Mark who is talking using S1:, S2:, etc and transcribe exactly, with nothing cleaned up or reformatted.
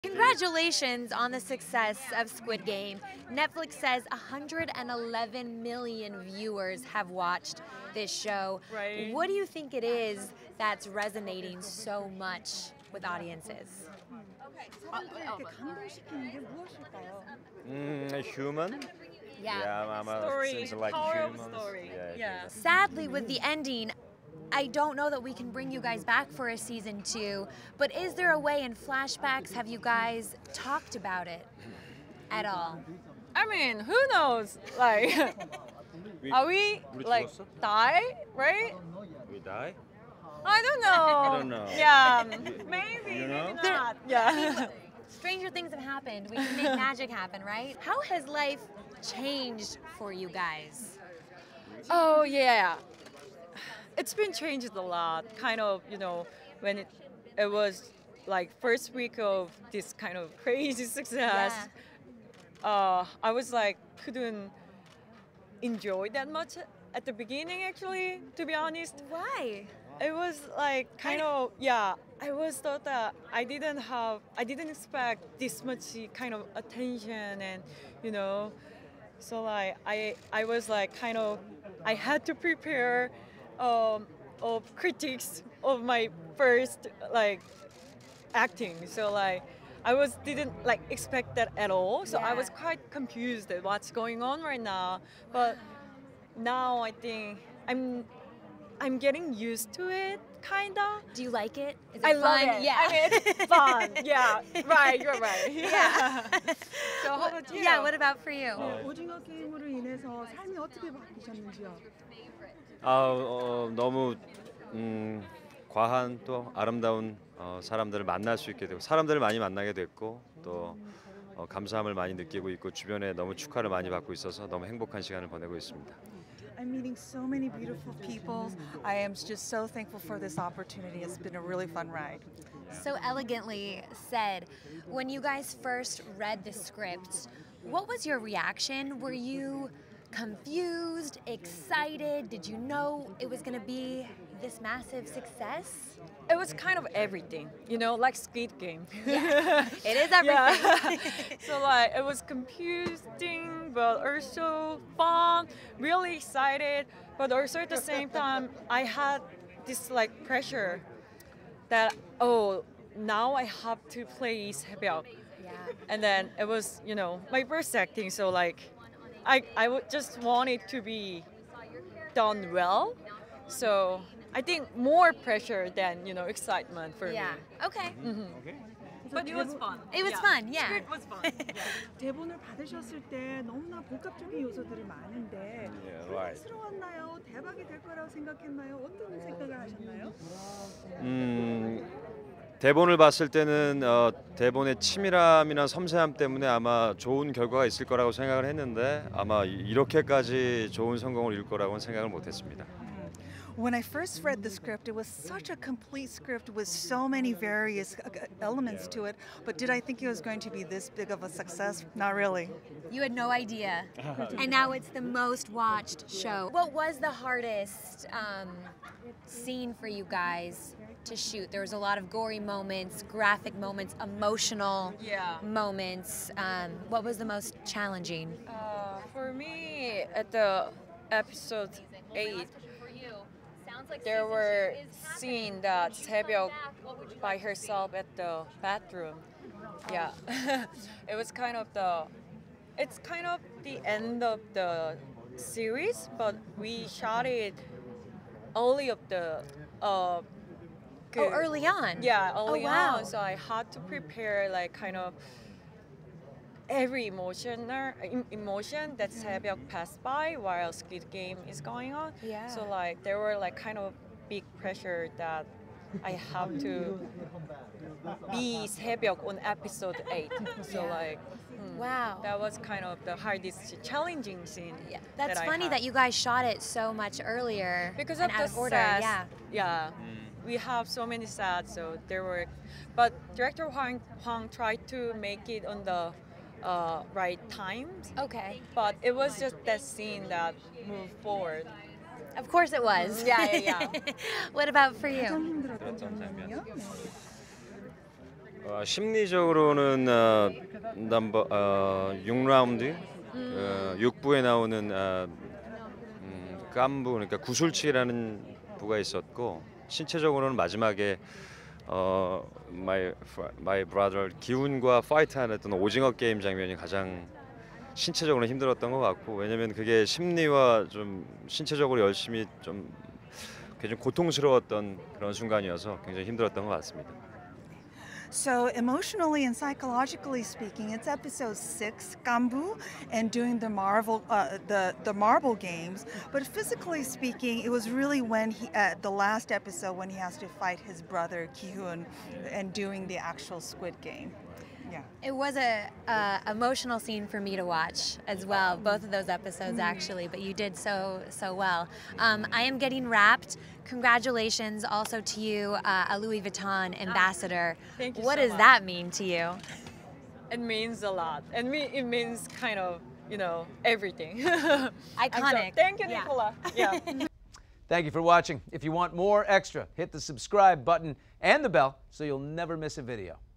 S1: Congratulations on the success of Squid Game. Netflix says one hundred eleven million viewers have watched this show.
S2: Right.
S1: What do you think it is that's resonating so much with audiences?
S3: Mm, human? Yeah, I'm, I'm,
S2: Story,
S3: seems like
S2: power of
S3: humans.
S2: story.
S3: Yeah,
S2: Yeah.
S3: humans.
S1: Sadly, with the ending, I don't know that we can bring you guys back for a season two, but is there a way in flashbacks, have you guys talked about it at all?
S2: I mean, who knows? Like, are we
S3: 우리
S2: like
S3: 죽었어?
S2: die? Right?
S3: We die?
S2: I don't know.
S3: I don't know.
S2: Yeah, maybe,
S3: You know?
S2: maybe not. Yeah.
S1: Stranger things have happened. We can make magic happen, right? How has life changed for you guys?
S2: Oh yeah, it's been changed a lot. Kind of, you know, when it it was like first week of this kind of crazy success. Uh, I was like couldn't enjoy that much at the beginning. Actually, to be honest,
S1: Why?
S2: it was like kind of yeah. I was thought that I didn't have I didn't expect this much kind of attention and you know, so like I I was like kind of I had to prepare um, of critics of my first like acting. So like I was didn't like expect that at all. So I
S1: Yeah.
S2: was quite confused at what's going on right now. But now I think I'm I'm getting used to it, kinda.
S1: Do you like it? Is it
S2: I
S1: fun?
S2: love it.
S1: Yeah.
S2: I mean, it's fun. Yeah, right. You're right.
S1: Yeah.
S2: So how about you?
S1: Yeah, what about for you?
S4: 오징어 게임으로 인해서 삶이 어떻게 바뀌셨는지요?
S3: 아, 어, 너무 음, 과한 또 아름다운 어, 사람들을 만날 수 있게 되고 사람들을 많이 만나게 됐고 또 어, 감사함을 많이 느끼고 있고 주변에 너무 축하를 많이 받고 있어서 너무 행복한 시간을 보내고 있습니다.
S4: I'm meeting so many beautiful people. I am just so thankful for this opportunity. It's been a really fun ride.
S1: So elegantly said. When you guys first read the script, what was your reaction? Were you confused, excited? Did you know it was going to be this massive success?
S2: It was kind of everything, you know, like Squid Game.
S1: Yeah, it is everything.
S2: Yeah. So like it was confusing, but also fun, really excited, but also at the same time I had this like pressure that oh now I have to play Sebyok.
S1: Yeah.
S2: And then it was you know my first acting, so like I I would just want it to be done well. So I think more pressure than you know excitement for
S1: Yeah.
S2: me.
S1: Okay.
S2: But it was fun.
S1: It was
S2: Yeah.
S1: fun, yeah.
S2: It was fun. Yeah.
S4: 대본을 받으셨을 때 너무나 복합적인 요소들이 많은데
S3: Yeah, right.
S4: 혼란스러웠나요? 대박이 될 거라고 생각했나요? 어떤 생각을 하셨나요?
S3: 음, 대본을 봤을 때는 어, 대본의 치밀함이나 섬세함 때문에 아마 좋은 결과가 있을 거라고 생각을 했는데 아마 이- 이렇게까지 좋은 성공을 이룰 거라고는 생각을 못했습니다.
S4: When I first read the script, it was such a complete script with so many various uh, elements to it. But did I think it was going to be this big of a success? Not really.
S1: You had no idea. And now it's the most watched show. What was the hardest um, scene for you guys to shoot? There was a lot of gory moments, graphic moments, emotional
S2: Yeah.
S1: moments. Um, what was the most challenging?
S2: Uh, for me, at the episode eight, there were scenes that Sebyok by herself at the bathroom. Yeah, it was kind of the, it's kind of the end of the series, but we shot it early of the. Uh,
S1: Oh, early on?
S2: Yeah, early
S1: Oh, wow.
S2: on. So I had to prepare like kind of every emotion em- emotion that Sebyok passed by while Squid Game is going on.
S1: Yeah.
S2: So like there were like kind of big pressure that I have to be Sebyok on episode eight. So
S1: Yeah.
S2: like hmm,
S1: Wow.
S2: that was kind of the hardest challenging scene.
S1: Yeah, that's
S2: that I
S1: funny
S2: had.
S1: that you guys shot it so much earlier
S2: because
S1: and
S2: of
S1: out
S2: the
S1: of order.
S2: sets,
S1: Yeah.
S2: yeah. We have so many sets, so there were, but director Huang, Huang tried to make it on the uh, right times,
S1: Okay.
S2: but it was just that scene that moved forward.
S1: Of course it was.
S2: Yeah, yeah, yeah.
S1: What about for
S4: 가장
S1: you?
S4: 힘들었던 장면이요? 네.
S3: 어, 심리적으로는 어, 넘버 어, 육 라운드 어, 육 부에 나오는 어, 음, 깐부 그러니까 구슬치기라는 부가 있었고 신체적으로는 마지막에 어, my my brother 기훈과 파이트하는 어떤 오징어 게임 장면이 가장 신체적으로 힘들었던 것 같고 왜냐면 그게 심리와 좀 신체적으로 열심히 좀 굉장히 고통스러웠던 그런 순간이어서 굉장히 힘들었던 것 같습니다.
S4: So emotionally and psychologically speaking, it's episode six, Gambu, and doing the marble, uh, the the marble games. But physically speaking, it was really when he, uh, the last episode when he has to fight his brother Ki-hoon, and doing the actual Squid Game. Yeah.
S1: It was a uh, emotional scene for me to watch as well, both of those episodes actually, but you did so, so well. Um, I am getting wrapped. Congratulations also to you, uh, a Louis Vuitton ambassador.
S2: Thank you
S1: What
S2: so
S1: does
S2: much.
S1: that mean to you?
S2: It means a lot. And me, it means kind of, you know, everything. I'm so-
S1: Iconic.
S2: thank you,
S1: Yeah.
S2: Nicola. Yeah.
S5: Thank you for watching. If you want more extra, hit the subscribe button and the bell so you'll never miss a video.